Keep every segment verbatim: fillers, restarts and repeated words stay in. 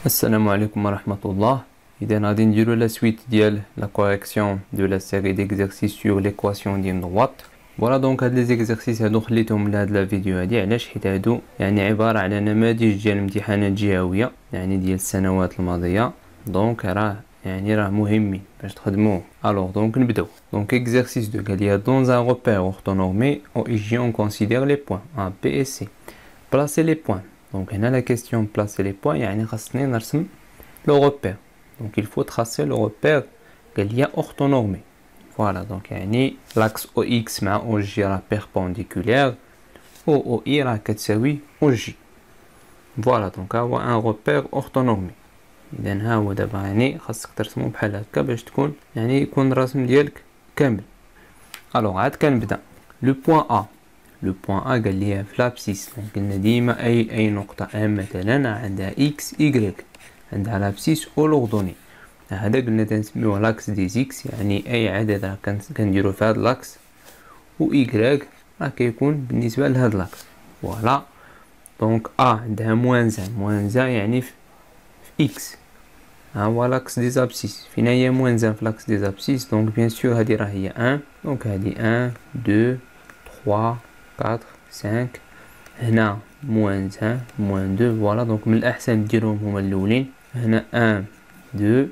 Assalamu alaikum wa rahmatullah. إذا غادي نديرو la suite ديال la correction de la série d'exercices sur l'équation ديال droite. Voilà donc هاد les exercices هادو خليتهم لهاد لا فيديو هادي علاش حيت هادو يعني عبارة على نماذج ديال امتحانات جهوية يعني ديال السنوات الماضية. دونك راه يعني راه مهمين باش تخدموه. Alors donc نبداو. Donc exercice deux قال لي dans un repère orthonormé O I J on considère les points A, B et C. Placez les points. Donc هنا la question placer les points يعني خاصني نرسم le repère. Donc il faut tracer le repère qu'il y a orthonormé. Voilà, donc يعني l'axe O X مع O J راه perpendiculaire و O I راه كتساوي O J. Voilà, donc ها هو un repère orthonormé. إذا ها هو دابا يعني خاصك ترسمو بحال هكا باش تكون يعني يكون الرسم ديالك كامل. الوغ عاد كنبدا لو بوين A. لو بوين A قال لي في لابسيس. دونك قلنا ديما أي أي نقطة A مثلا عندها إكس إيكغيك عندها لابسيس أولوردوني. هذا قلنا تنسميوه لاكس دي زيكس يعني أي عدد راه كنديرو في هاد لاكس و إيكغيك راه كيكون بالنسبة لهاد لاكس. فوالا دونك A عندها موان زان موان زان يعني في إكس. ها هو لاكس دي زابسيس فين هي موان زان في لاكس دي زابسيس. دونك بيان سور هادي راه هي واحد. دونك هادي واحد اثنين ثلاثة أربعة خمسة. هنا موان زان موان دو. فوالا دونك من الأحسن ديروهم هما الأولين. هنا واحد اثنين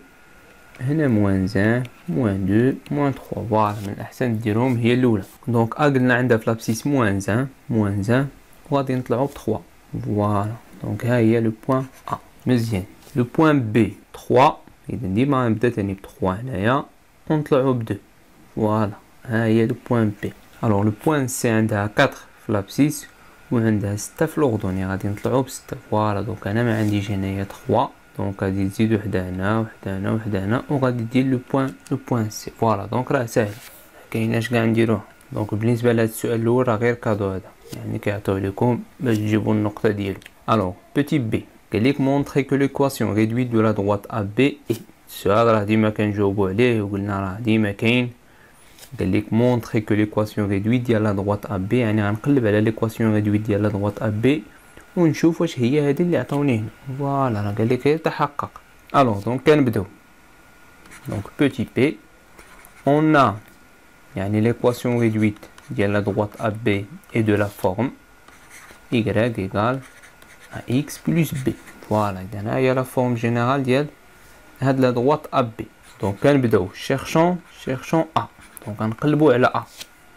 هنا موان زان موان دو موان ثلاثة. فوالا من الأحسن ديروهم هي الأولى. دونك أ قلنا عندها في لابسيس موان زان موان زان وغادي نطلعو بثلاثة. فوالا دونك ها هي لو بوين أ. مزيان لو بوين بي ثلاثة. إذا ديما نبدا تاني بثلاثة هنايا ونطلعو بدو. فوالا ها هي لو بوين بي. الوغ لو بوين سي عندها أربعة في لابسيس وعندها ستة في لوردوني غادي نطلعو بستة. فوالا دونك انا ما عنديش هنايا ثلاثة. دونك غادي تزيد وحده هنا وحده هنا وحده هنا وغادي دير لو بوين لو بوين سي. فوالا دونك راه ساهل مكايناش كاع نديروه. دونك بالنسبه لهاد السؤال الاول راه غير كادو هذا يعني كيعطيو لكم باش تجيبوا النقطه ديالو. الوغ بوتي بي قال لك مونطري كو ليكواسيون ريدويت دو لا droite ا بي اي. السؤال راه ديما كنجاوبوا عليه وقلنا راه ديما كاين. قال لك مونطري كو ليكواسيون ريدويت ديال لا droite ا بي يعني غنقلب على ليكواسيون ريدويت ديال لا droite ا بي ونشوف واش هي هذه اللي عطاوني هنا. فوالا راه قال لك يتحقق. الوغ دونك كنبداو. دونك بوتي بي اون ا يعني ليكواسيون ريدويت ديال لا droite ا بي اي دو لا فورم y égale à x plus b. فوالا اذا ها هي لا فورم جينيرال ديال هاد لا droite ا بي. دونك كنبداو شيرشون شيرشون ا. دونك غنقلبوا على ا.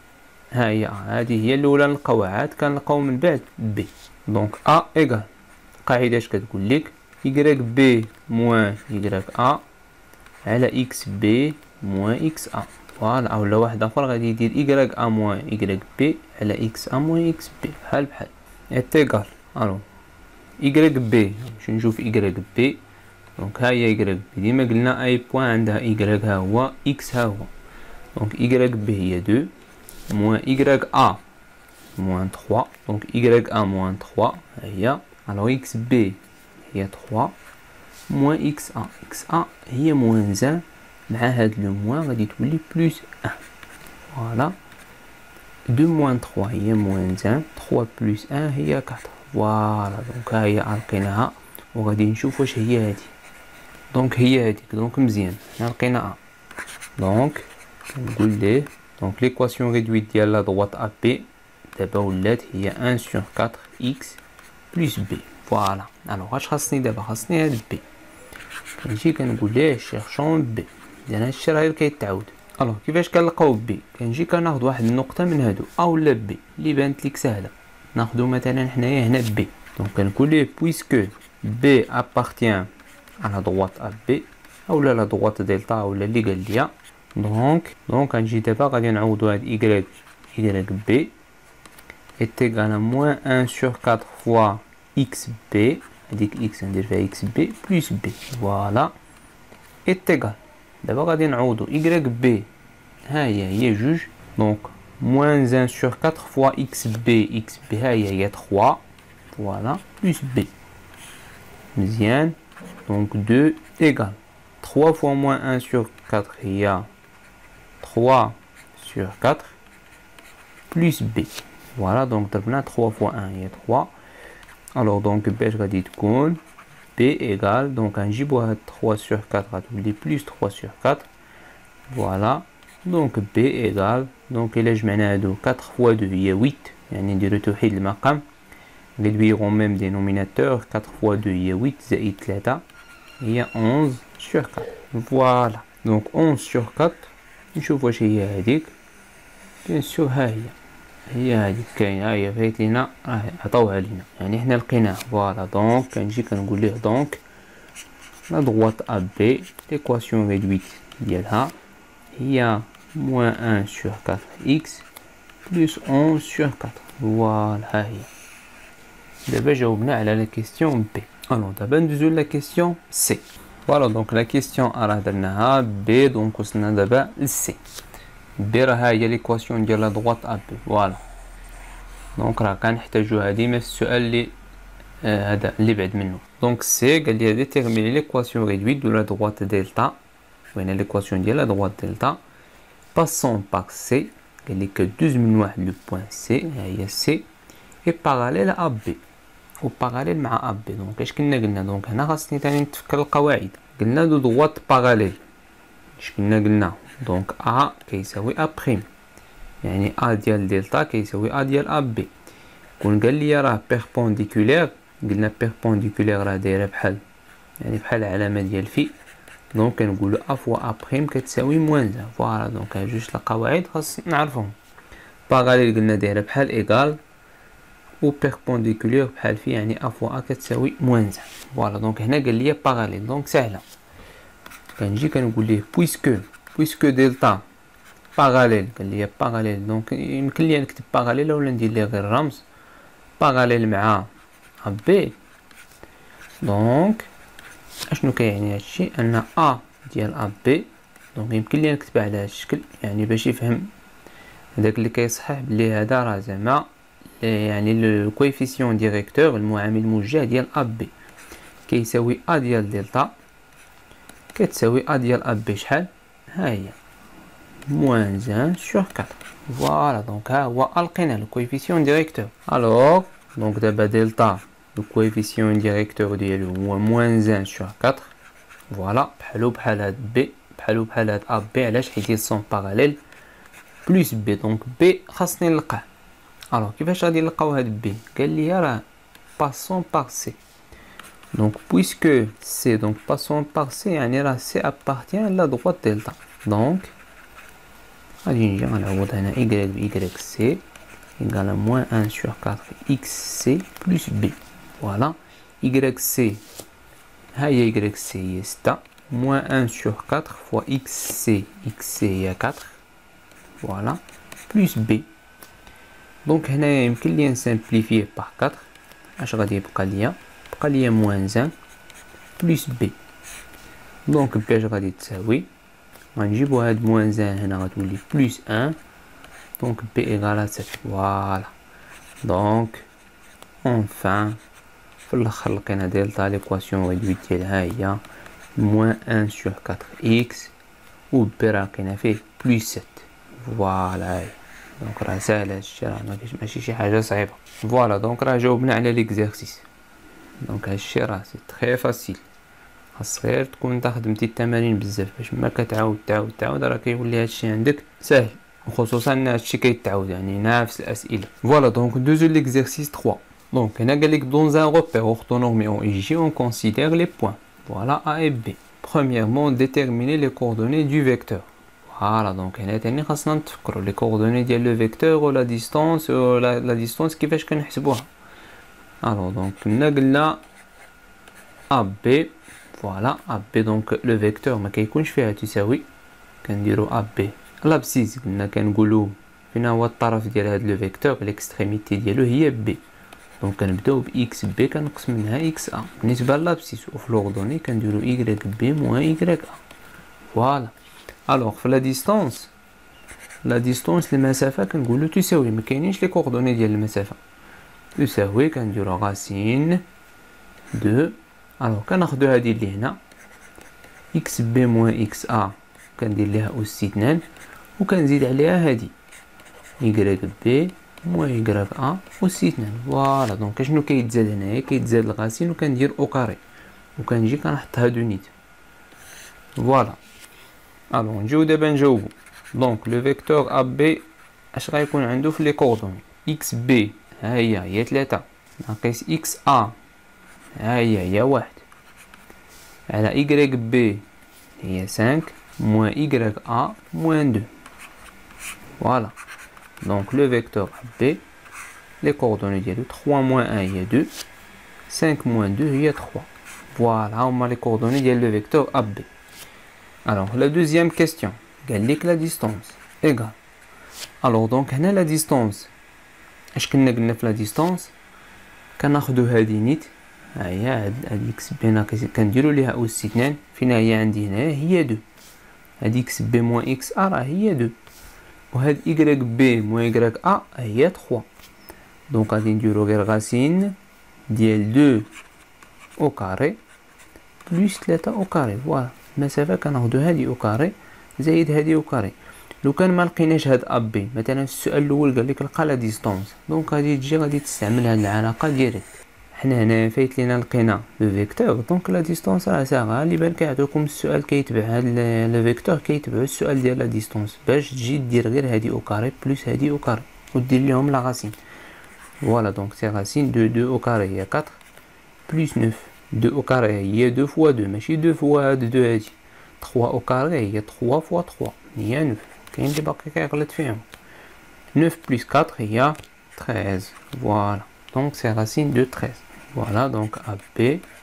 ها هي ا هذه هي الاولى نلقاوها عاد كنلقاو من بعد بي. دونك ا ايغال القاعده اش كتقول لك y b موان y a على x b موان x a. فوالا اولا واحد اخر غادي يدير y a موان y b على x a موان x b بحال بحال ايغال. الو y b باش نشوف y b. دونك ها هي y b ديما قلنا اي بوين عندها y ها هو x ها هو. دونك y b هي deux موان y a موان ثلاثة. دونك y a موان ثلاثة ها هي. الوغ x b هي ثلاثة موان x a. x a هي موان زان مع هاد لو موان غادي تولي بلوس واحد. فوالا deux موان ثلاثة هي موان زان ثلاثة بلوس واحد هي أربعة. فوالا دونك ها هي لقيناها وغادي نشوف واش هي هادي. دونك هي هاديك. دونك مزيان حنا لقينا ا. دونك نقول ليه دونك ليكواسيون ريدويت ديال لا droite ا بي دابا ولات هي واحد sur أربعة x بلس b. فوالا الوغ اش خاصني دابا خاصني هاد بي. كنجي كنقول ليه شيرشون بي. اذا هادشي راه غير كيتعاود. الوغ كيفاش كنلقاو بي كنجي كناخد واحد النقطه من هادو ا ولا بي اللي بانت لك سهله. ناخدو مثلا حنايا هنا بي. دونك كنقول ليه بويسكو بي appartient à la droite ا بي اولا لا droite دلتا ولا اللي قال ليا. دونك دونك غنجي دابا غادي نعوضو هاد y y b est égal à moins un sur quatre fois xb. هاديك x ندير فيها xb plus b. فوالا est égal. دابا غادي نعوضو y b ها هي هي جوج. دونك moins un sur quatre fois xb xb ها هي هي ثلاثة. فوالا plus b. مزيان. دونك deux égal trois fois moins un sur quatre هي trois sur quatre plus b. Voilà donc ضربنا trois fois un هي trois. alors donc باش غادي تكون B égale, donc غنجيبوها trois sur quatre غتولي plus trois sur quatre. Voilà, donc B égale, donc إلا جمعنا هادو quatre fois deux هي huit، يعني نديرو توحيد المقام، réduire même dénominateur. quatre fois deux هي huit زائد ثلاثة هي onze sur quatre. Voilà, donc onze sur quatre. نشوف واش هي هاديك. بيان سور ها هي هي هاديك كاينه، هي فايت لينا راه عطاوها لينا، يعني حنا لقيناها. فوالا دونك كنجي كنقول ليه دونك لا droite A B l'équation réduite ديالها هي moins un sur quatre x plus onze sur quatre. فوالا ها هي. دابا جاوبنا على لا كيسيون B. الو دابا ندوزو لا كيسيون C. فوالا دونك لا كيسيون A راه درناها، B دونك وصلنا دابا ل C. B راه هي ليكواسيون ديال لا droite A B. فوالا دونك راه كنحتاجوها ديما في السؤال اللي هذا آه اللي بعد منه. دونك سي قال لي ديتيرميني ليكواسيون ريدويت دو لا droite دلتا، وهنا ليكواسيون ديال لا droite دلتا باسون باغ سي، قال لي كدوز من واحد لو بوين سي، ها هي سي، اي باراليل ا بي، و باراليل مع ا بي. دونك اش كنا قلنا؟ دونك هنا خاصني تاني نتفكر القواعد. قلنا دو droite باراليل، اش كنا قلنا؟ دونك ا كيساوي ا بريم، يعني ا ديال دلتا كيساوي ا ديال ا بي. كون قال لي راه بيربونديكولير، قلنا بيربونديكولير راه دايره بحال يعني بحال العلامه ديال في، دونك كنقولوا ا فوا ا بريم كتساوي موان زان. فوالا دونك ها جوج القواعد خاص نعرفهم. باراليل قلنا دايره بحال ايغال، و بيربونديكولير بحال في، يعني ا فوا ا كتساوي موان زان. فوالا دونك هنا قال لي باراليل، دونك سهله. كنجي كنقول ليه بويسكو بويسكو دلتا باراليل، قال لي باراليل، دونك يمكن لي نكتب باراليل ولا ندير ليه غير رمز باراليل مع ا بي. دونك اشنو كيعني هادشي؟ ان ا ديال ا بي، دونك يمكن لي نكتبها على هاد الشكل، يعني باش يفهم هذاك اللي كيصحح بلي هذا راه زعما يعني لو كويفيسيون ديريكتور، المعامل الموجه ديال ا بي كيساوي ا ديال دلتا كتساوي ا ديال ا بي شحال؟ ها هي موان un sur quatre. فوالا دونك ها هو لقينا لو كويفيسيون ديريكتور. الوغ دونك دابا دلتا لو كويفيسيون ديريكتور ديالو هو موان un sur quatre. فوالا بحالو بحال هاد بي، بحالو بحال هاد ا بي. علاش؟ حيت سون باراليل بلس بي، دونك بي خاصني نلقاه. الوغ كيفاش غادي نلقاو هاد بي؟ قال لي راه باسون باغ سي. دونك بويسكو سي دونك باسون باغ سي، يعني راه سي ابارتيان لا droite دلتا. دونك غادي نجي غنعوض هنا y ب y سي égale à moins un sur quatre xc plus b. Voilà, yc ها هي yc هي ستة، moins un sur quatre fois xc xc هي quatre. Voilà, plus b. دونك هنا يمكن لي نسامبليفيه باغ quatre. اش غادي يبقى ليا؟ بقى ليا moins un plus b. دونك b اش غادي تساوي؟ غنجيبو هاد موان زان هنا غتولي بلس ان، دونك بي ايغال سبعة. فوالا دونك اونفان في الاخر لقينا دلتا ليكواسيون ريدويت ديالها هي موان ان سور كاتر اكس، و بي راه لقينا فيه بلس سبعة. فوالا دونك راه ساهل هادشي، راه ماشي شي حاجه صعيبه. فوالا دونك راه جاوبنا على ليكزارسيس. دونك هادشي راه سي تري فاسيل، خاص غير تكون انت خدمتي التمارين بزاف باش ما كتعاود تعاود تعاود راه كيولي هادشي عندك ساهل، وخصوصا ان هادشي كيتعاود يعني نفس الاسئله. فوالا دونك ندوزو ليكزارسيس ثلاثة. دونك هنا قال لك دون ان روبير اورتونورمي اون اي جي اون كونسيدير لي بوين. فوالا ا اي بي. premièrement déterminer les coordonnées du vecteur. فوالا دونك هنا تاني خاصنا نتفكروا لي كوردوني ديال لو فيكتور ولا ديستونس ولا لا ديستونس كيفاش كنحسبوها. الو دونك كنا قلنا ا بي. فوالا ا بي دونك لو فيكتور ما كيكونش فيها تساوي، كنديرو ا بي لابسيس قلنا كنقولو فين هو الطرف ديال هاد لو فيكتور، ليكستريميتي ديالو هي بي. دونك كنبداو ب اكس بي كنقسم منها اكس ا. بالنسبه لابسيس وفي لوردوني كنديرو y بي موان y ا. فوالا الوغ في لا ديستونس، لا ديستونس المسافه كنقولو تساوي، ما كاينينش لي كوردوني ديال المسافه، تساوي كنديرو غاسين دو. الوغ كناخدو هادي اللي هنا اكس بي موان اكس ا كندير ليها اس اثنان، وكنزيد عليها هادي y بي موان y ا اس اثنان. فوالا دونك شنو كيتزاد هنايا؟ كيتزاد الغاسين وكندير او كاري. وكنجي كنحط هادو نيت. فوالا الو نجيو دابا نجاوبو. دونك لو فيكتور ا بي اش غيكون عنده في لي كوردوني؟ اكس بي ها هي هي ثلاثة ناقص اكس ا ها هي هي واحد على y بي هي خمسة moins y a moins deux. Voilà. Donc le vecteur B, les coordonnées de trois moins un il y a deux, cinq moins deux il y a trois. Voilà, on a les coordonnées de le vecteur A B. Alors la deuxième question, quelle est la distance égale. Alors donc on a la distance. Est-ce qu'on a la distance? كناخدو هادي نيت هي هاد اكس بي ناقص كنديرو ليها أس اثنان فين هي عندي هنايا هي دو. هاد اكس بي موان اكس ا راه هي دو وهاد y بي موان y ا هي ثلاثة. دونك غادي نديرو غير غاسين ديال دو او كاري بلس ثلاثة او كاري. فوالا المسافه كناخدو هادي او كاري زائد هادي او كاري. لو كان ما لقيناش هاد ا بي مثلا السؤال الاول قال لك لقى لا ديستونس دونك غادي تجي غادي تستعمل هاد العلاقه ديالك. حنا هنا فايت لينا لقينا لو فيكتور دونك لا ديستونس راه ساهله اللي بان كيعطيكم السؤال كيتبع هاد لو فيكتور كيتبع السؤال ديال لا ديستونس باش تجي دير غير هادي او كاري بلس هادي او كاري ودير ليهم لا غاسين. فوالا دونك سي غاسين دو دو او كاري هي أربعة بلس تسعة دو او كاري هي دو فوا دو ماشي دو فوا هاد دو هادي ثلاثة او كاري هي ثلاثة فوا ثلاثة هي تسعة. كاين اللي باقي كيغلط فيهم. تسعة بلس أربعة هي ثلاثة عشر. فوالا دونك سي غاسين دو ثلاثة. Voilà, donc A B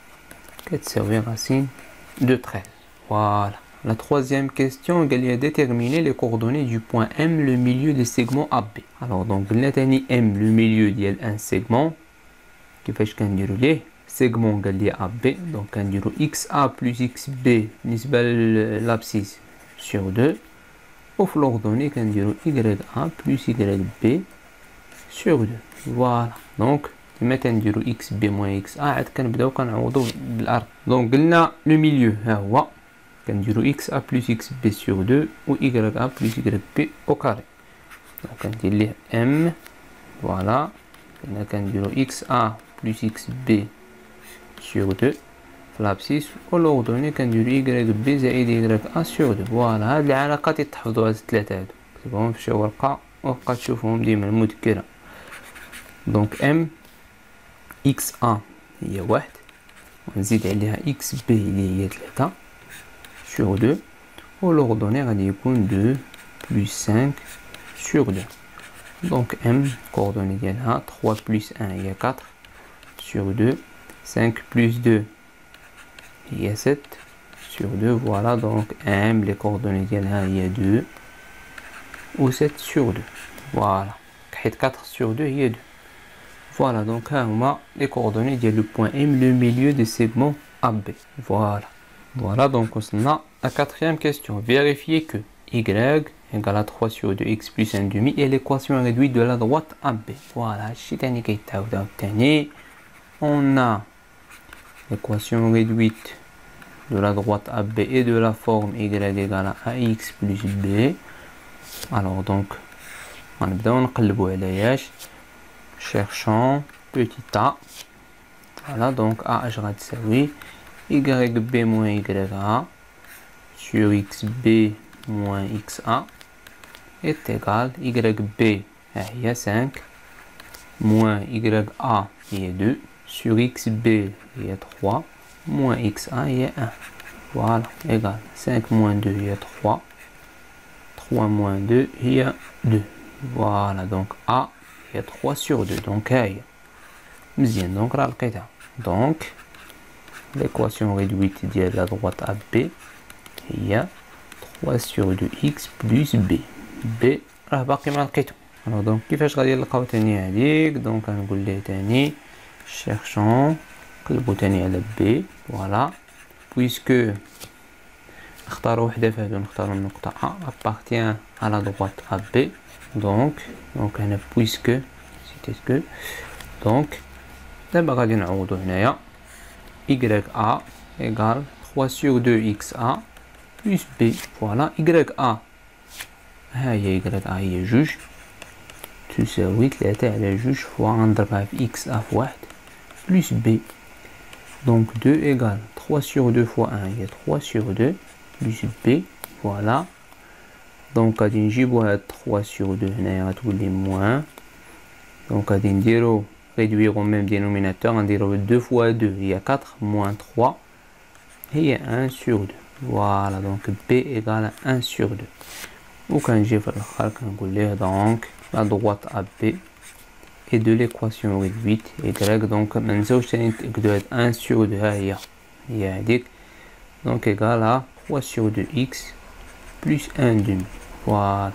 كتساوي racine de treize. Voilà. La troisième question, il y a déterminer les coordonnées du point M, le milieu des segments A B. Alors, donc, M, le milieu ديال un segment. كيفاش كنديرو ليه؟ segment قال لي A B. Donc, كنديرو X A plus X B بالنسبة للابسيس sur deux. وفي l'ordonnée كنديرو Y A plus Y B sur deux. Voilà. Donc, كما تنديرو اكس بي موان اكس ا عاد كنبداو كنعوضو بالارض. دونك قلنا لو ميليو ها هو كنديرو اكس ا بلس اكس بي سور دو و y ا بلس y بي او كاري. دونك كندير ليه ام. فوالا هنا كنديرو اكس ا بلس اكس بي سور دو في لابسيس و لوردوني كنديرو y بي زائد y ا سور دو. فوالا هاد العلاقات يتحفظوا هاد الثلاثه هادو كتبهم في شي ورقه وبقى تشوفهم ديما المذكره. دونك ام اكس ا هي واحد ونزيد عليها اكس بي اللي هي ثلاثة سور دو و لوردوني غادي يكون دو بلس خمسة سور دو. دونك ام كوردوني ديالها ثلاثة بلس واحد هي أربعة سور دو خمسة بلس اثنين هي ستة سور دو. فوالا دونك ام لي كوردوني ديالها هي دو و ستة سور دو. فوالا حيت أربعة سور دو هي دو. Voilà, donc on a les coordonnées du point M, le milieu des segments A B. Voilà. Voilà, donc on a la quatrième question. Vérifiez que Y égale à trois sur deux x plus un demi est l'équation réduite de la droite A B. Voilà, on a l'équation réduite de la droite A B et de la forme Y égale à ax plus B. Alors donc, on va cherchons petit a. Voilà, donc a je vais y b moins y a sur xb moins xa est égal y b il y a cinq moins y a il y a deux sur xb il y a trois moins xa il y a un. Voilà, égal cinq moins deux il y a trois, trois moins deux il y a deux. Voilà, donc a il y a trois sur deux. Donc هاي مزيان دونك راه لقيتها. دونك l'équation réduite ديال la droite A B هي trois sur deux x plus b. b راه باقي ما لقيتو. alors دونك كيفاش غادي نلقاو تاني هاديك؟ دونك غنقول ليه تاني cherchons قلبو تاني على b. فوالا puisque نختارو وحده فهادو نختارو النقطة A appartient à la droite A B. donc donc هنا puisque c'était que donc دابا غادي نعوضو هنايا y a égale trois sur deux x a plus b. voilà y a ها هي y a هي جوج تساوي ثلاثة على جوج فوا غنضربها في x a في واحد plus b. Donc deux égale trois sur deux fois un, il y a trois sur deux, plus B, voilà. Donc غادي نجيبو هاد trois sur deux هنايا غتولي moins. Donc غادي نديرو réduire au même dénominateur, غنديرو deux fois deux هي quatre, moins trois هي un sur deux. Voilà, donc B égale un sur deux. وكنجي في الاخر كنقول ليه donc la droite A B et de l'équation réduite y, donc ما نساوش تاني نتأكدو هاد un sur deux ها هي هي هاديك. donc égale à trois sur deux x plus un demi. Voilà,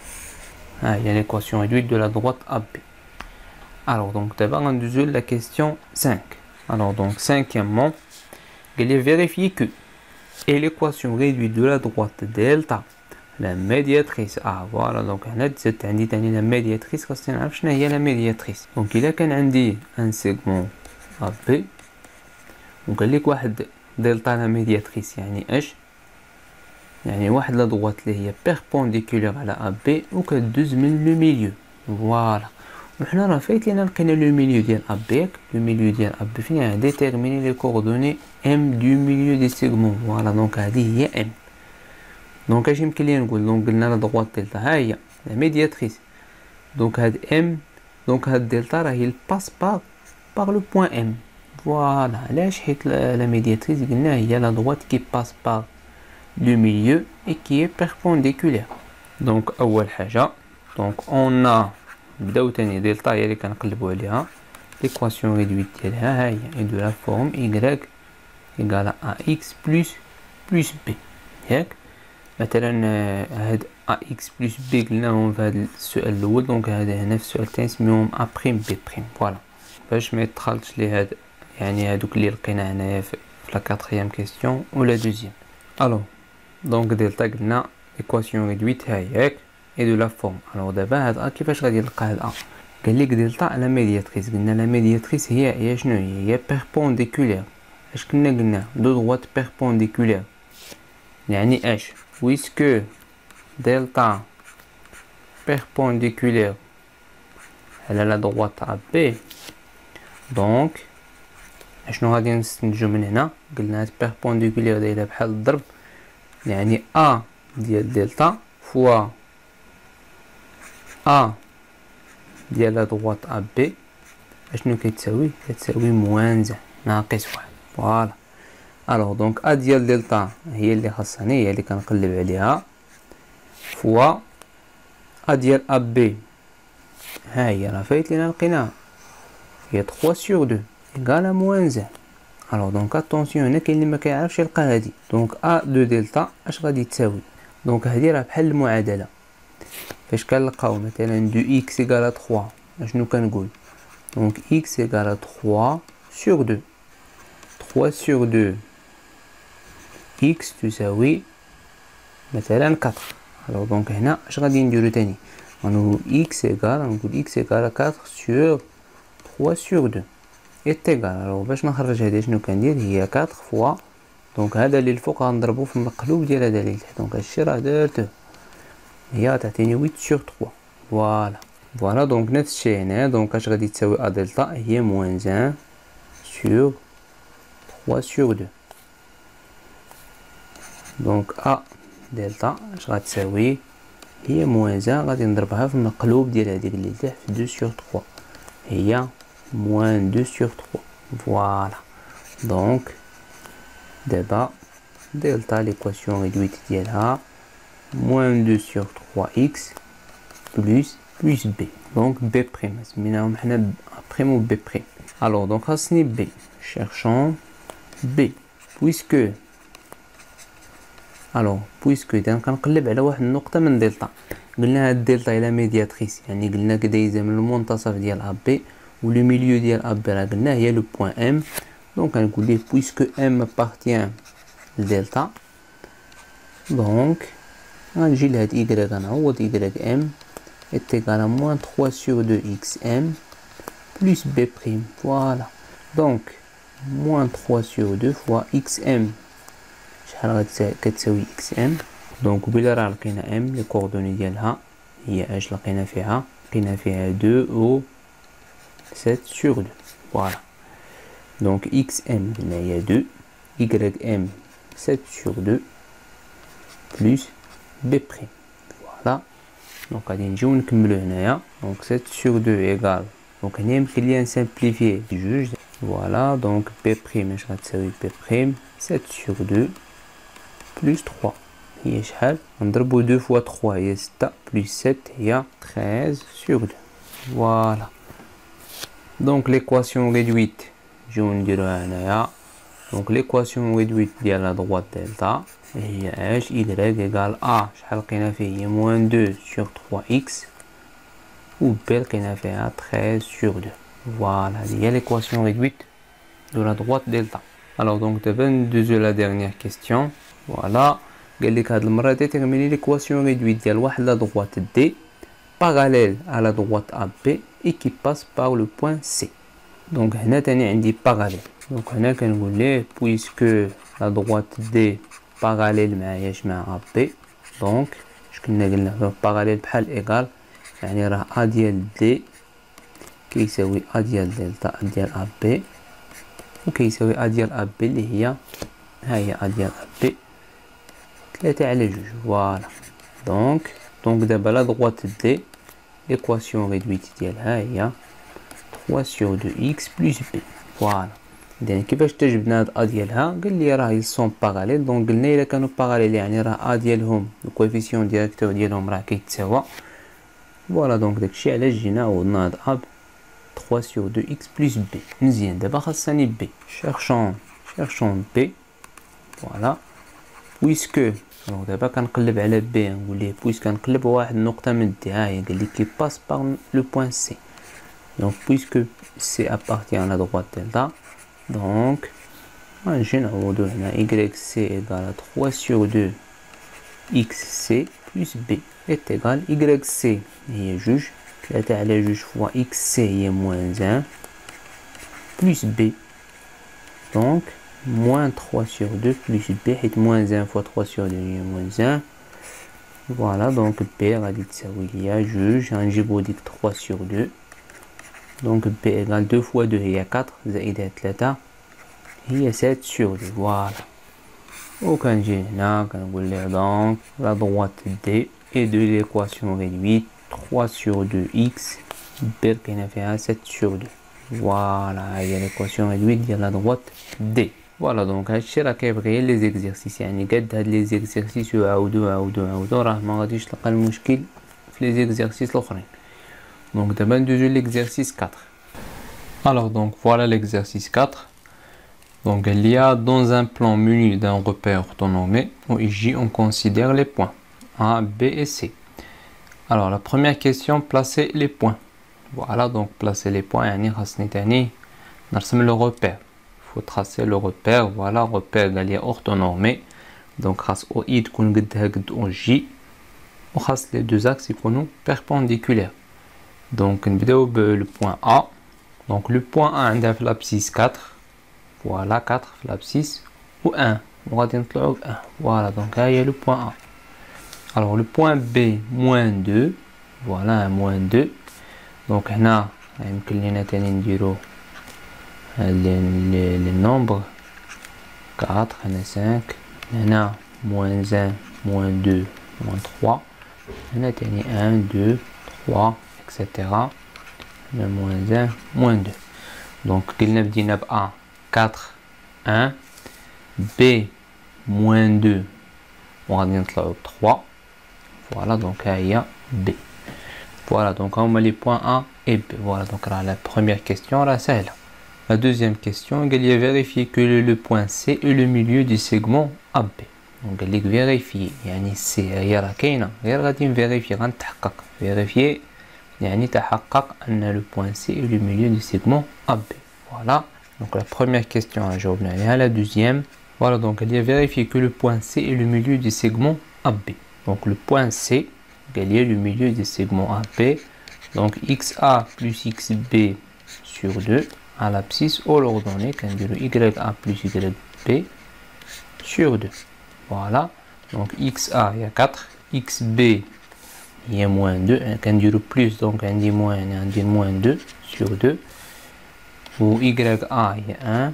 ah, il y a l'équation réduite de la droite A B. Alors donc d'abord on résout la question cinq. Alors donc cinquièmement, il est vérifié que et l'équation réduite de la droite delta la médiatrice. Ah voilà, donc هنا تزاد عندي تاني la médiatrice خاصني نعرف شنو هي la médiatrice. donc إلا كان عندي un segment A B وقال لك واحد دلتا la médiatrice يعني اش يعني واحد لا droite اللي هي perpendiculaire على A B وكدوز من لو ميليو. فوالا وحنا راه فايت لينا لقينا لو ميليو ديال A B. لو ميليو ديال A B فين ديتيرميني لي كوردوني M du milieu des segments. فوالا دونك هذه هي M. دونك اش يمكن لي نقول؟ دونك قلنا لا droite دلتا ها هي لا ميدياتريس. دونك هاد M دونك هاد دلتا راه هي باس باغ باغ لو بوين M. فوالا علاش؟ حيت لا ميدياتريس قلنا هي لا droite كي باس باغ du milieu et qui est perpendiculaire. donc اول حاجه donc on a نبداو تاني دلتا هي اللي كنقلبوا عليها l'équation réduite ديالها ها هي et de la forme y égale à ax plus plus b. ياك مثلا هاد ax plus b قلناهم في هذا السؤال الاول. دونك هذا هنا في السؤال الثاني سميوهم a prime b prime. فوالا باش ما يدخلش لي هاد يعني هادوك اللي لقينا هنايا في لا quatrième question ولا deuxième. alors donc دلتا قلنا équation réduite ها ياك et de la forme. alors دابا هاد ا كيفاش غادي نلقى هاد ا؟ قال لك دلتا على ميدياتريس. قلنا لا ميدياتريس هي هي شنو هي؟ هي perpendiculaire. اش كنا قلنا؟ دو droite perpendiculaire يعني اش؟ puisque دلتا perpendiculaire على لا droite A B donc اشنو غادي نستنتجو من هنا؟ قلنا هاد perpendiculaire دايره بحال الضرب يعني A ديال دلتا فوا A ديال لا droite A B اشنو كتساوي؟ كتساوي موان زان ناقص واحد. فوالا الوغ دونك A ديال دلتا هي اللي خاصني هي اللي كنقلب عليها فوا A ديال A B ها هي راه فايت لينا لقيناها هي trois sur deux égale à moins un. الوغ دونك اتونسيون هنا كاين اللي ما كيعرفش يلقى هادي. دونك A دو دلتا اش غادي تساوي؟ دونك هادي راه بحال المعادله فاش كنلقاو مثلا دو x égale à trois اشنو كنقول؟ دونك x égale à trois sur deux. trois sur deux x تساوي مثلا quatre. alors دونك هنا اش غادي نديرو تاني؟ غنقولو x égale غنقول x égale à quatre sur trois sur deux égal. alors باش نخرج هادي شنو كندير؟ هي quatre فوا دونك هذا اللي الفوق غنضربو في المقلوب ديال هذا اللي تحت. دونك هادشي راه درته هي تعطيني huit sur trois. فوالا فوالا دونك نفس الشيء هنا. دونك اش غادي تساوي ا دلتا؟ هي موان un sur trois sur deux. دونك ا دلتا اش غتساوي؟ هي موان un غادي نضربها في المقلوب ديال هذيك اللي تحت في deux sur trois هي موان deux sur trois. فوالا دونك دابا دلتا l'équation réduite ديالها moins deux sur trois x plus plus b. donc b prime سميناهم حنا prime و b prime. alors donc خاصني b. cherchons b puisque alors puisque اذا كنقلب على واحد النقطه من دلتا. قلنا هاد دلتا هي لا ميدياتريس يعني قلنا دايزه من المنتصف ديال A B ولو ميليو ديال A B راه قلنا هي لو بوين M. دونك غنقول ليه puisque M appartient لدلتا دونك غنجي لهاد y غنعوض y m est égal à moins trois sur deux xm plus b prime. voilà donc moins trois sur deux fois xm شحال غتساوي xm. دونك بلا راه لقينا m لي كوردوني ديالها هي اش لقينا فيها؟ لقينا فيها deux و sept sur deux. voilà Donc xm il y a deux, ym sept sur deux plus b'. Voilà. Donc غادي نجيو نكملو هنايا. Donc sept sur deux égale. Donc هنا يمكن ليا نسامبليفيه بجوج. Voilà. Donc b' اش غتساوي b' sept sur deux plus trois. هي شحال؟ نضربو deux fois trois هي ستة plus sept هي treize sur deux. Voilà. Donc l'équation réduite نجيو نديروها هنايا. Donc l'équation réduite ديال la droite delta هي اش y égale a شحال لقينا فيه هي moins deux sur trois x و b لقينا فيها treize sur deux. Voilà, هذه هي l'équation réduite de la droite delta. Alors donc دابا ندوزو la dernière question. Voilà. قال لك هاد المرة déterminer l'équation réduite ديال واحد la droite D parallèle à la droite A B et qui passe par le point C. Donc هنا تاني عندي parallèle. Donc هنا كنقول ليه puisque la droite D parallèle معاياش مع A B donc اش كنا قلنا parallèle بحال égal يعني راه A ديال D كيساوي A ديال دلتا A ديال A B وكيساوي A ديال A B اللي هي ها هي A ديال A B ثلاثة على جوج. فوالا. دونك دونك دابا لا droite D l'équation réduite ديالها هي trois sur deux x plus b. فوالا. إذن كيفاش تجبنا هاد A ديالها؟ قال لي راه ils sont parallèles. دونك قلنا إلا كانوا parallèles يعني راه A ديالهم الكوفيسيون ديريكتور ديالهم راه كيتساوى. فوالا. دونك داكشي علاش جينا عوضنا هاد A trois sur deux x plus b. مزيان. دابا خاصني b. cherchons cherchons b. فوالا. puisque دونك دابا كنقلب على b نقول ليه puisque كنقلب واحد النقطة من d ها هي قال لي كي passe par le point C. Donc puisque C appartient à la droite delta donc غنجي نعوضو هنا yc égale à trois sur deux xc plus b est égal yc هي جوج ثلاثة على جوج fois xc هي moins un plus b donc moins trois sur deux plus b حيت moins un fois trois sur deux هي moins un. Voilà. Donc b غادي تساوي ليا جوج غنجيبو ديك trois sur deux donc b égale deux fois deux هي quatre زائد ثلاثة هي sept sur deux. Voilà. وكنجي هنا كنقول ليه donc la droite D est de l'équation réduite trois sur deux x b لقينا فيها sept sur deux. Voilà. هي l'équation réduite ديال la droite D. Voilà. Donc هادشي راه كيبغي لي زيكزيرسيس يعني قد هاد لي زيكزيرسيس يعاودو عاودو عاودو راه ما غاديش تلقى المشكل في لي زيكزيرسيس الاخرين. Donc d'abord de l'exercice quatre. Alors donc voilà l'exercice quatre. Donc il y a dans un plan muni d'un repère orthonormé où ici on considère les points A, B et C. Alors la première question, placer les points. Voilà. Donc placer les points يعني خاصني تاني نرسم le repère. Il faut tracer le repère. Voilà. Repère il y a orthonormé. Donc خاص O I تكون قدها قد O J وخاص les deux axes يكونوا perpendiculaires. Donc نبداو le point A. Donc le point A عندها في l'abscisse quatre. Voilà quatre في l'abscisse و un وغادي نطلعو ب un. Voilà. Donc ها هي le point A. Alors le point B moins deux. Voilà moins deux. Donc هنا يمكن لينا تاني نديرو les nombres quatre هنا cinq هنا moins un moins deux moins trois هنا تاني un deux trois et cetera. moins un moins deux. Donc قلنا بدينا ب A quatre un B moins deux وغادي نطلعو ب trois. Voilà. Donc ها هي B. Voilà. Donc هما les points A et B. Voilà. Donc là la première question راه سهلة. La deuxième question, il y a vérifier que le point C est le milieu du segment A B. Donc il y a vérifier يعني C هي راه كاينة غير غادي نفيريفي غنتحقق vérifier يعني تحقق أن le point C est le milieu du segment A B. Voilà. Donc la première question à جاوبنا عليها. La deuxième. Voilà. Donc il y a vérifier que le point C est le milieu du segment A B. Donc le point C il y a le milieu du segment A B. Donc X A plus X B sur deux à l'abscisse ou l'ordonnée qu'on dit le y a plus y b sur deux. Voilà. Donc xa il y a quatre, xb il y a moins deux, qu'on dit le plus donc on dit moins on dit moins deux sur deux. où y a est un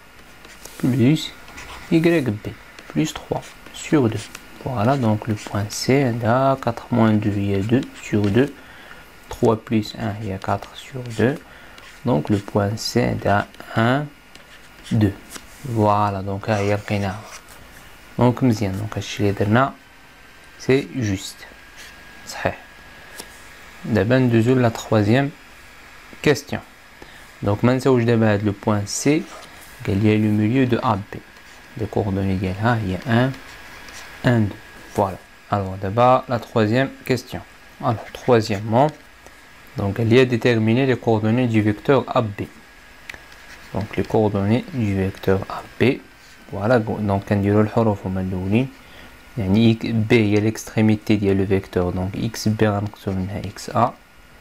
plus y b plus trois sur deux. Voilà, donc le point C, là, quatre moins deux, il y a deux sur deux. trois plus un, il y a quatre sur deux. Donc le point C, là, un, deux. Voilà, donc il y a le donc مزيان donc هادشي اللي درنا c'est juste صحيح. دابا ندوزو لا troisième question. donc ما نساوش دابا هاد لو بوين سي قال لي لو milieu de A B. les coordonnées ديالها هي un, un, deux. voilà. alors d'abord la troisième question. alors troisièmement donc il y a déterminer les coordonnées du vecteur A B. donc les coordonnées du vecteur A B. voilà donc كنديرو الحروف هما الاولين يعني B هي l'extrémité ديال le vecteur donc X B غنقسم منها X A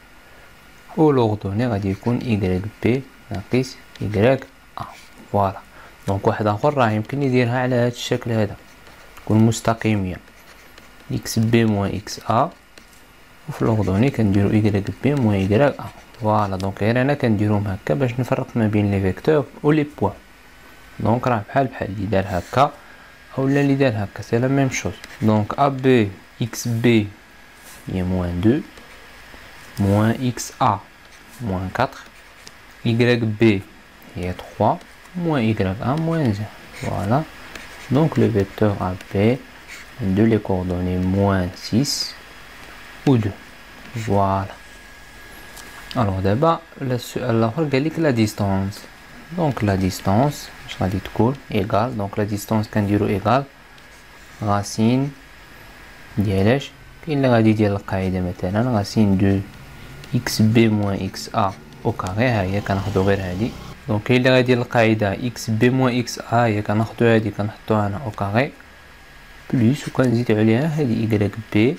و l'ordonnée غادي يكون Y B ناقص Y A. voilà donc واحد اخر راه يمكن يديرها على هذا الشكل هذا تكون مستقيميه X B moins X A وفي l'ordonnée كنديرو Y B moins Y A. فوالا دونك غير انا كنديرهم هكا باش نفرق ما بين لي فيكتور و لي بوين. دونك راه بحال بحال اللي دار هكا اولا اللي دار هكا سي لا ميم شوز. دونك A B X B هي moins deux moins X A moins quatre Y B هي trois moins Y A moins un. voilà donc le vecteur A B de les coordonnées moins six ou deux. voilà. alors d'abord l'autre قال لك la distance. donc la distance اش غادي تكون égal donc la distance كنديرو égal racine ديالاش كاين اللي غادي يدير القاعده مثلا racine de X B moins X A au carré. ها هي كناخدو غير هادي. دونك كاين اللي غادي يدير القاعده X B moins X A هي كناخدو هادي كنحطوها هنا au carré بلس وكنزيدو عليها هادي Y B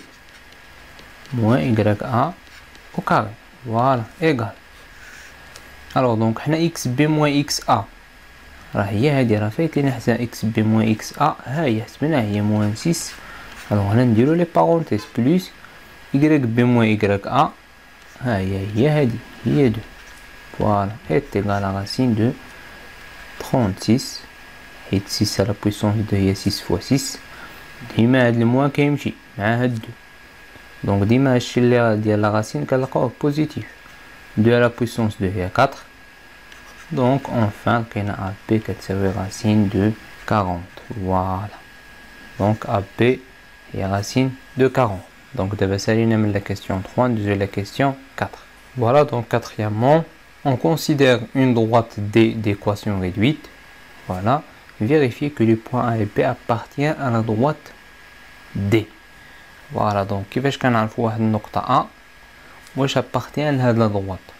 moins Y A au carré. voilà égal. alors donc حنا X B moins X A راه هي هادي راه فايت لينا حتى X B moins X A ها هي حسبناها هي moins six. alors هنا نديرو لي بارونتيز بلس Y B moins Y A ها هي هي هادي هي deux. voilà est égal à racine de trente-six حيت six à la puissance deux هي six fois six. ديما هاد الموان كيمشي مع هاد deux. دونك ديما هادشي اللي ديال لا racine كنلقاوه بوزيتيف. deux à la puissance deux هي quatre. donc enfin كاينه A B كتساوي racine de quarante. voilà donc A B هي racine de quarante. donc دابا سالينا من la question trois ندوزو la question quatre. voilà donc quatrièmement on considère une droite D d'équation réduite. voilà vérifier que les points A et B appartiennent à la droite D. voilà donc كيفاش كنعرفوا واحد النقطه A واش appartient لهاد لا droite.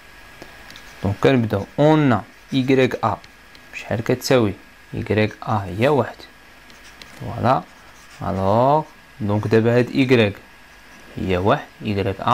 دونك كنبداو on a Y A شحال كتساوي Y A هي واحد. فوالا الوغ دونك دابا هاد Y هي واحد Y A.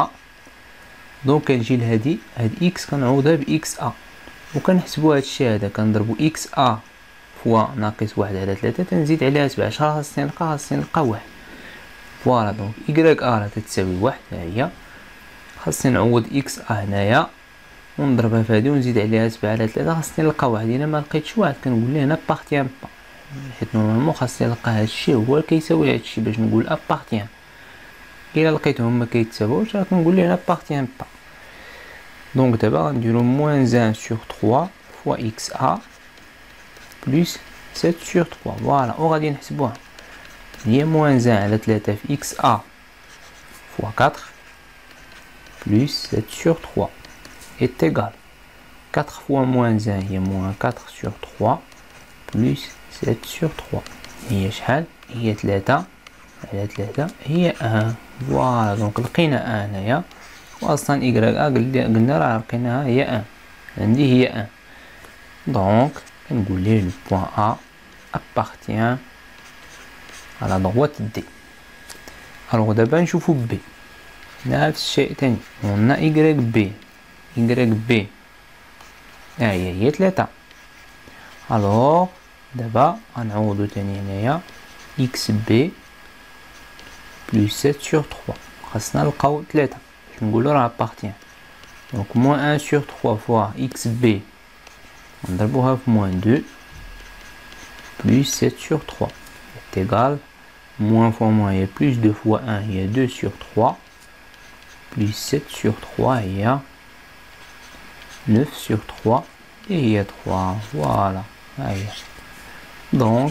دونك كنجي لهادي هاد X كنعوضها ب X A وكنحسبو هادشي هذا كنضربو X A فوا ناقص واحد على ثلاثة تنزيد عليها سبعة. شحال خاصني نلقى خاصني نلقى واحد. فوالا دونك Y A راه تتساوي واحد ها هي خاصني نعوض X A هنايا ونضربها في هادي ونزيد عليها سبعة على ثلاثة خاصني نلقى واحد. الا ما لقيتش واحد كنقول ليه هنا بارتيان با حيت نورمالمون خاصني نلقى هادشي هو كيساوي هادشي باش نقول ابارتيان. الا لقيتهم ما كيتساووش راه كنقول ليه هنا بارتيان با. دونك دابا غنديرو moins un sur trois fois X A plus sept sur trois. فوالا وغادي نحسبوها هي moins un على ثلاثة في X A fois quatre plus sept sur trois est égal quatre fois moins un هي moins quatre sur trois plus sept sur trois هي شحال هي ثلاثة على ثلاثة هي واحد. فوالا دونك لقينا واحد هنايا واصلا Y A قلنا راه لقيناها هي واحد عندي هي واحد. دونك كنقول ليه لو بوين A appartient à la droite D. alors دابا نشوفو B نفس الشيء تاني قلنا Y B Y B ها هي هي ثلاثة. الوغ دابا غنعوضو تاني هنايا X B plus sept sur trois خاصنا نلقاو ثلاثة باش نقولو راه appartient. donc moins un sur trois fois X B نضربوها في moins deux plus sept sur trois est égal moins fois moins il y a plus deux fois un il y a deux sur trois plus sept sur trois il y a neuf sur trois et il y a trois. Voilà. Allez. Donc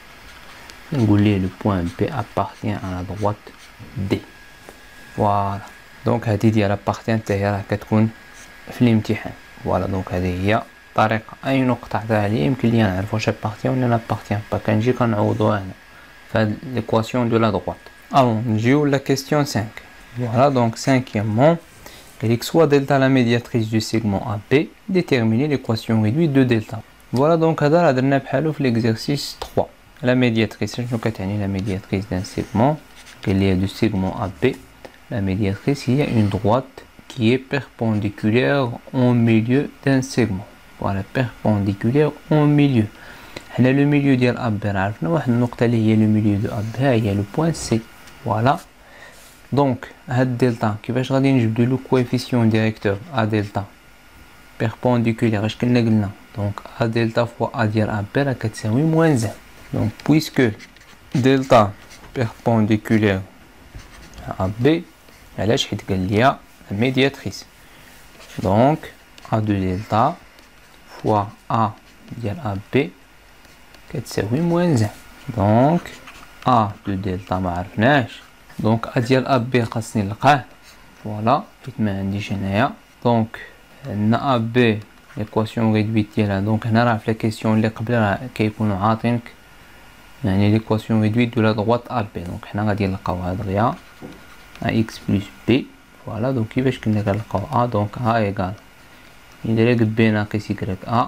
le point B appartient à la droite D. Voilà. Donc هذه ديال appartient تاهي راه كتكون في الامتحان. فوالا دونك هذه هي طريقة أي نقطة عطاها لي يمكن لي نعرف واش appartient ولا n'appartient با كنجي كنعوضوها هنا في l'équation de la droite. Alors نجيو la question cinq. Voilà donc cinquièmement soit delta la médiatrice du segment A B, déterminer l'équation réduite de delta. Voilà donc هذا درنا بحالو في l'exercice trois. La médiatrice, شنو كتعني la médiatrice d'un segment qu'elle est du segment A B. La médiatrice il y a une droite qui est perpendiculaire au milieu d'un segment. Voilà, perpendiculaire au milieu. حنا le milieu ديال A B عرفنا واحد النقطة اللي هي le milieu de A B هي le point C. Voilà. Donc هاد دلتا كيفاش غادي نجبدو لو كويفيسيون ديريكتور A دلتا perpendiculaire اش كنا قلنا دونك A دلتا فوا A ديال A B راه كتساوي موان زان. دونك بويسكو دلتا perpendiculaire à B علاش حيت قال ليا médiatrice donc A de delta fois A ديال A B كتساوي موان زان. دونك A de delta ما عرفناش دونك A ديال A B خاصني نلقاه. فوالا حيت ما عنديش هنايا دونك عندنا A B l'équation réduite ديالها دونك هنا راه في لا كيسيون اللي قبل راه كيكونوا عاطينك يعني l'équation réduite de la droite A B دونك حنا غادي نلقاو هاد غيا x plus b. فوالا دونك كيفاش كنا كنلقاو A دونك A égal y b ناقص y a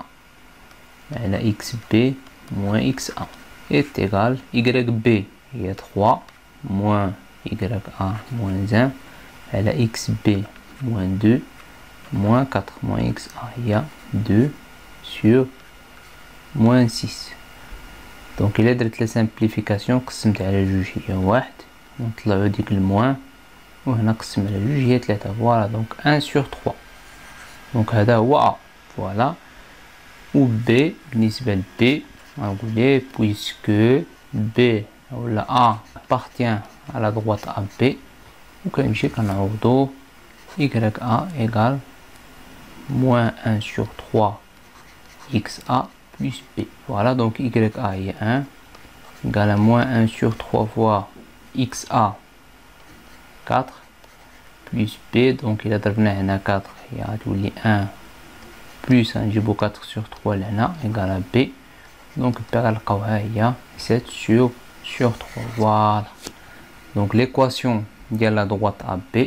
على xb moins xa est égal yb هي trois moins ya moins un على xb moins deux moins quatre moins xa هي deux sur moins six. دونك إلا درت لا سامبليفيكاسيون قسمت على جوج هي واحد ونطلعو ديك الموان وهنا قسم على جوج هي ثلاثة. فوالا دونك un sur trois دونك هذا هو A. فوالا و B بالنسبة ل B غنقول ليه puisque B ولا A appartient à la droite A B وكنمشي كنعوضو y A égale moins un sur trois xa plus b. Voilà donc y a est un égale à moins un sur trois fois xa quatre plus b donc il a ضربنا quatre il y a un plus نجيبو quatre sur trois لهنا égale à b donc b غنلقاوها هي sept sur sur trois. Voilà donc l'équation de la droite A B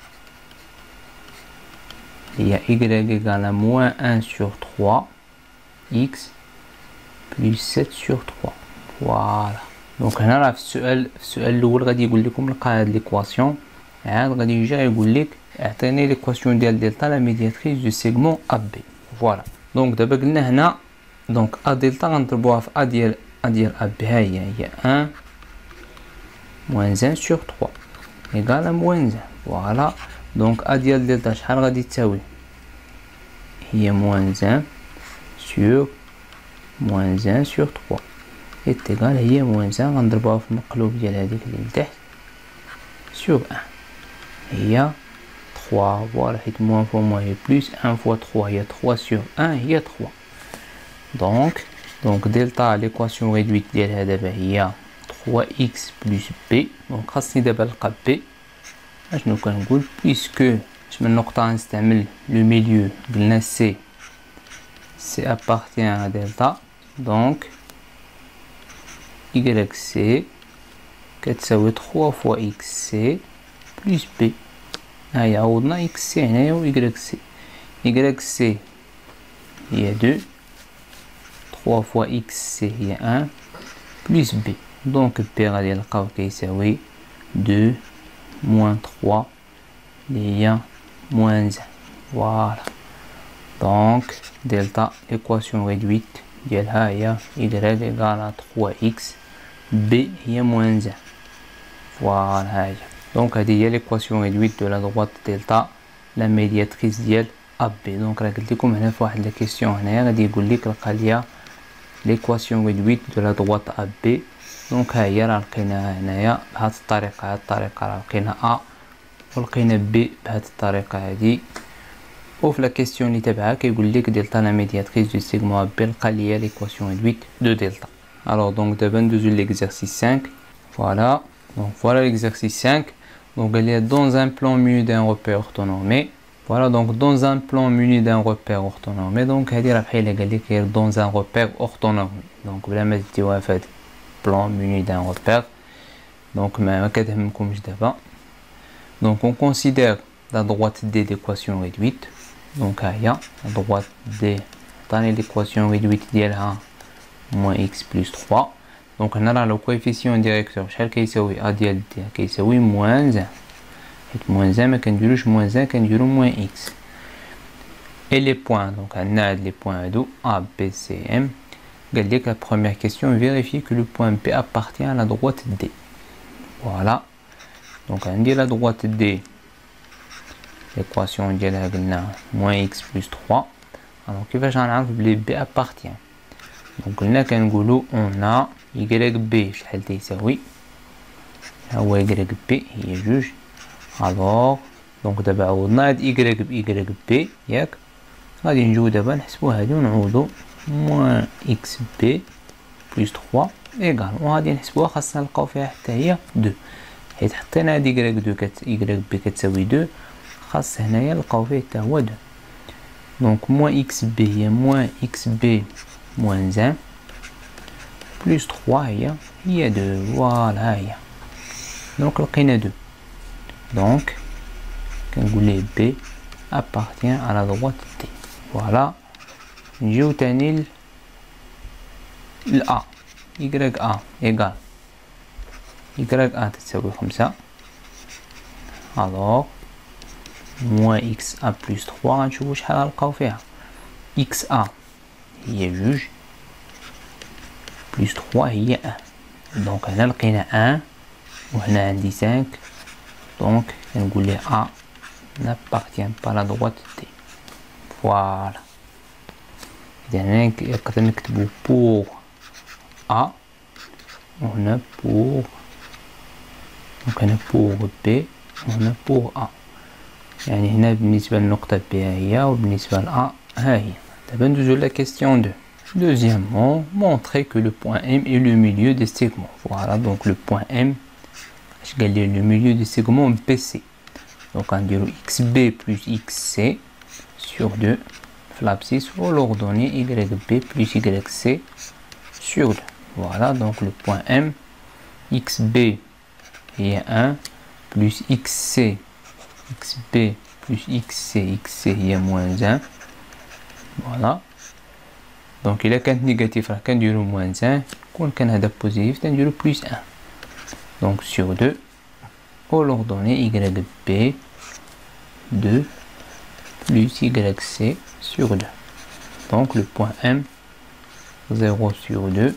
il y a y égale à moins un sur trois x plus sept sur trois. Voilà donc هنا راه في السؤال في السؤال الاول غادي يقول لكم لقى هاد ليكواسيون عاد غادي يجي يقول لك اعطيني ليكواسيون ديال دلتا لا ميدياتريس دو سيغمون A B. فوالا دونك دابا قلنا هنا دونك A دلتا غنضربوها في A ديال A ديال A B ها هي هي un moins un sur trois égale à moins un. Voilà donc A ديال دلتا شحال غادي تساوي هي moins un sur moins un sur trois est égal هي moins un غنضربوها في المقلوب ديال هذيك اللي لتحت sur un هي trois. Voilà حيت moins fois moins هي plus un fois trois هي trois sur un هي trois. donc donc delta l'équation réduite ديالها دابا هي trois x plus b. donc خاصني دابا نلقى b اشنو كنقول puisque اش من نقطة غنستعمل لو ميليو قلنا c c appartient à delta donc yc كتساوي trois fois xc plus b. هيا عوضنا xc هنايا و yc yc هي deux trois fois xc هي un plus b donc b غادي نلقاو كيساوي deux moins trois اللي هي moins un. Voilà donc delta équation réduite ديالها هي y égale à trois x b هي moins un. Voilà هاهي donc هذه هي l'équation réduite de la droite delta la médiatrice ديال A B. Donc راه قلت لكم هنا في واحد لا كيسيون هنايا غادي يقول لك لقى ليا ليكواسيون ريدويت دو لا droite A B. دونك ها هي راه لقيناها هنايا بهاد الطريقه. هاد الطريقه راه لقينا A ولقينا B بهاد الطريقه هادي. وفي لا كيسيون اللي تبعها كيقول لك دلتا لا ميدياتريس دو سيغمون A B لقى ليا ليكواسيون ريدويت دو دلتا. Alors donc دابا ندوزو l'exercice cinq. Voilà. Donc voilà l'exercice cinq. Donc elle est dans un plan muni d'un repère orthonormé. Voilà, donc dans un plan muni d'un repère orthonormé. Donc هادي راه بحال قال لك غير dans un repère orthonormé. Donc بلا ما تديوها في هاد plan muni d'un repère. Donc ما ما كتهمكمش دابا. Donc on considère la droite D d'équation réduite. Donc ها هي la droite D عطاني l'équation réduite ديالها moins x plus trois. Donc هنا راه لو كويفيسيون ديريكتور شحال كيساوي ا ديال دي كيساوي موان زان، حيت موان زان ما كنديروش موان زان كنديرو موان اكس. اي لي بوين دونك عندنا هاد لي بوين هادو ا بي سي ام. قال لك لا بروميير كيسيون فيريفي كو لو بوين بي ابارتيان ا لا droite دي. فوالا دونك عندي لا droite دي ليكواسيون ديالها قلنا موان اكس بلس trois. الوغ كيفاش غنعرف بلي بي ابارتيان؟ دونك قلنا كنقولو اون ا y b شحال تيساوي؟ ها هو y b هي جوج. الوغ دونك دابا عوضنا هاد y ب y b ياك. غادي نجيو دابا نحسبو هادي ونعوضو موان اكس بي بلس trois ايكال، وغادي نحسبوها خاصنا نلقاو فيها حتى هي دو، حيت حطينا هاد y دو كت y b كتساوي دو، خاص هنايا نلقاو فيه حتى هو دو. دونك موان اكس بي هي موان اكس بي موان زان بلس trois هي هي دو. فوالا هي دونك لقينا دو. دونك كنقول ليه بي appartient à la droite D. فوالا نجيو تاني ل A y A égal y A تساوي خمسة. alors moins x A plus trois غنشوفو شحال غنلقاو فيها. x A هي جوج بلس trois هي un. دونك هنا لقينا un وهنا عندي cinq. دونك كنقول ليه A n'appartient pas à la droite D. فوالا إذا هنا نقدر نكتبو pour A وهنا pour، دونك هنا pour B وهنا pour A. يعني هنا بالنسبة للنقطة B هي وبالنسبة ل A ها هي. دابا ندوزو لا question deux. Deuxièmement, montrer que le point M est le milieu des segments. Voilà, donc le point M, je gagne le milieu des segments B C. Donc on dirait X B plus X C sur deux, l'abscisse ou l'ordonnée Y B plus Y C sur deux. Voilà, donc le point M, X B est un plus X C, X B plus X C, X C est moins un. Voilà. Donc il a كانت négatif راه كنديرو moins un، كون كان هذا positif كنديرو plus un. Donc sur deux au l'ordonnée Y B deux plus Y C sur deux. Donc le point M zéro sur deux,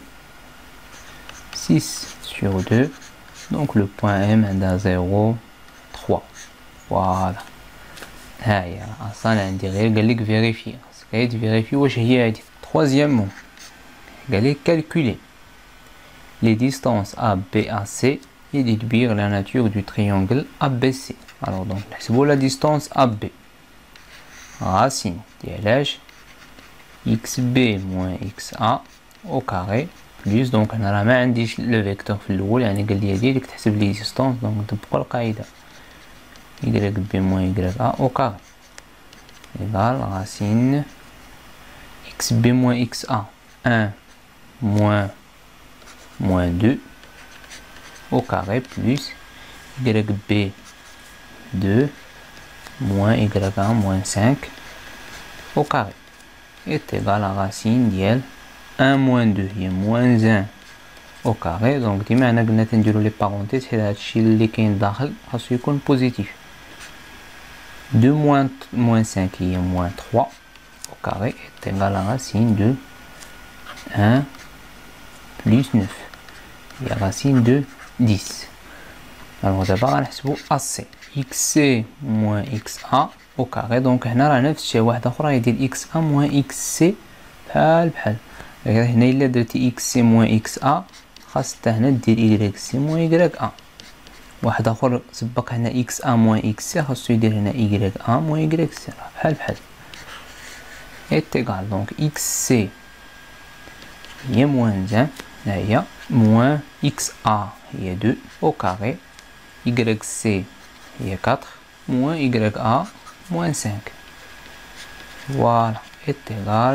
six sur deux. Donc le point M عندها zéro trois. Voilà. هاهي اصلا عندي غير قالك vérifier، خاصك vérifier واش هي هادي. Troisièmement, calculer les distances A B A C et déduire la nature du triangle A B C. Alors donc, c'est la distance A B. Racine dièlège X B moins X A au carré plus donc on a ما عنديش le vecteur في الأول، يعني قال لي ديريك تحسب لي distance، donc تبقى القاعدة Y B moins Y A au carré égal racine X B moins X A un moins moins deux au carré plus Y B deux moins Y A moins cinq au carré est égal à racine ديال un moins deux هي moins un au carré. donc ديما هنا قلنا تنديرو لي بارونتيز حيت هادشي اللي كاين داخل خاصو يكون بوزيتيف. deux moins moins cinq هي moins trois au carré est égal à racine de un plus neuf هي racine de dix. alors d'abord غنحسبو A C X C moins X A au carré. donc هنا راه نفس الشيء واحدة أخرى يدير x a moins x c بحال بحال. هنا إلا درتي x c moins x a خاص حتى هنا دير y c moins y a. واحد آخر سبق هنا x a moins x c خاصو يدير هنا y a moins y c بحال بحال. est égal donc x c هي moins un ها هي moins x a هي deux au carré y c هي quatre moins y a moins cinq. voilà est égal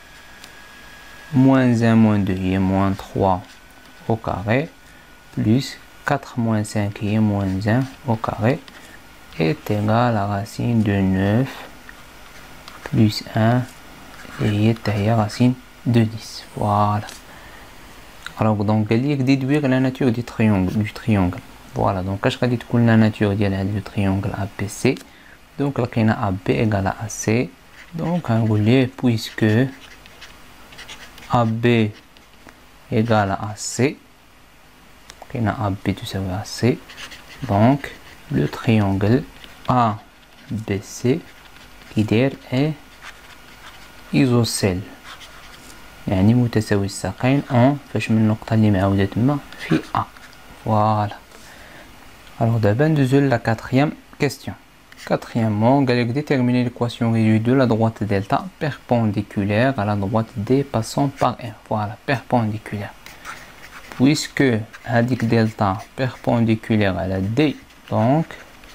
moins un moins deux هي moins trois au carré plus quatre moins cinq هي moins un au carré est égal à racine de neuf plus un et هي حتى هي racine de dix. voilà. alors donc قال لك déduire la nature du triangle du triangle. voilà donc اش غادي تكون la nature ديال هذا le triangle A B C. donc لقينا A B égale à A C. donc غنقول ليه puisque A B égale à A C لقينا A B تساوي A C donc le triangle A B C كي داير est isocèle يعني متساوي الساقين ان فاش من النقطة اللي معاودة تما في A. voilà. alors دابا ندوزو لا quatrième question. quatrièmement قالك déterminer l'équation réduite de la droite delta perpendiculaire à la droite D passant par R. voilà perpendiculaire puisque هذيك delta perpendiculaire à la D donc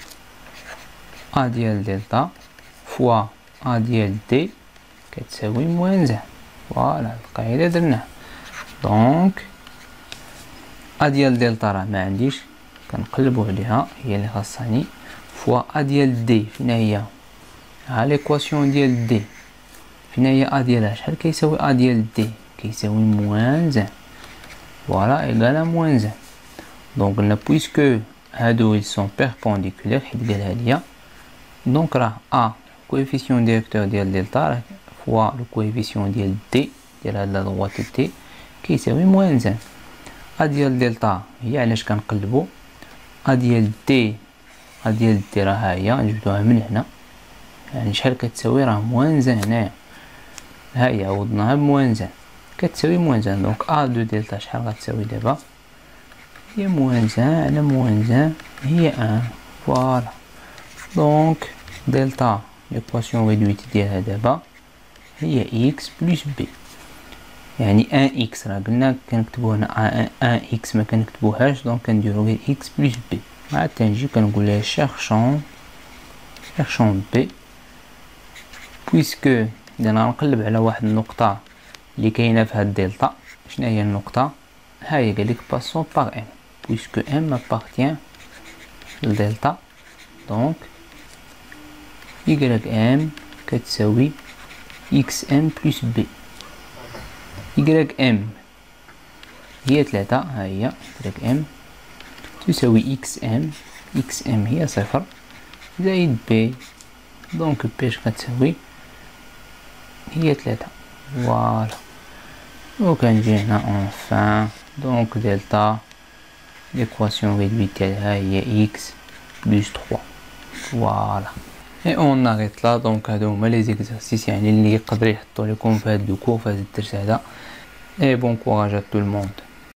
A ديال delta fois A ديال D كتساوي moins un. فوالا القاعدة درناها. دونك ا ديال دلتا راه ما عنديش كنقلبو عليها هي اللي خاصاني فوا ا ديال دي فين هي ها ليكواسيون ديال دي فين هي ا ديالها شحال كيساوي ا ديال دي كيساوي موان ان. فوالا ايكال موان ان. دونك قلنا بويسكو هادو ils sont perpendiculaires حيت قالها ليا دونك راه ا coefficient directeur ديال دلتا راه fois le coefficient ديال D ديال هاد لا droite T كيساوي موان ان. ا ديال دلتا هي علاش كنقلبو ا ديال دي ا ديال دي راه ها هي نجبدوها من هنا يعني شحال كتساوي راه موان ان هنايا ها هي عوضناها بموان ان كتساوي موان ان. دونك ا دو دلتا شحال غتساوي دابا هي موان ان على موان ان هي ان. فوالا دونك دلتا ليكواسيون ريدويت ديالها دابا هي x بلس b يعني ان x راه قلنا كنكتبو هنا ان x ما كنكتبوهاش دونك كنديرو غير x بلس b. عاد تنجي كنقول لها cherchons cherchons b puisque انا غنقلب على واحد النقطة اللي كاينة في هاد دلتا. شنو هي النقطة؟ ها هي قالك passons par m puisque m appartient لدلتا دونك y m كتساوي xm plus b. ym هي ثلاثة ها هي ym تساوي xm xm هي صفر زائد b دونك b اش غتساوي هي ثلاثة. فوالا وكنجي هنا enfin دونك دلتا l'équation réduite ديالها هي x plus trois. فوالا et on arrête là. donc هادو هما لي زيكزارسيس يعني اللي يقدر يحطو لكم في هاد الكور في هاد الدرس هذا. et bon courage à tout le monde.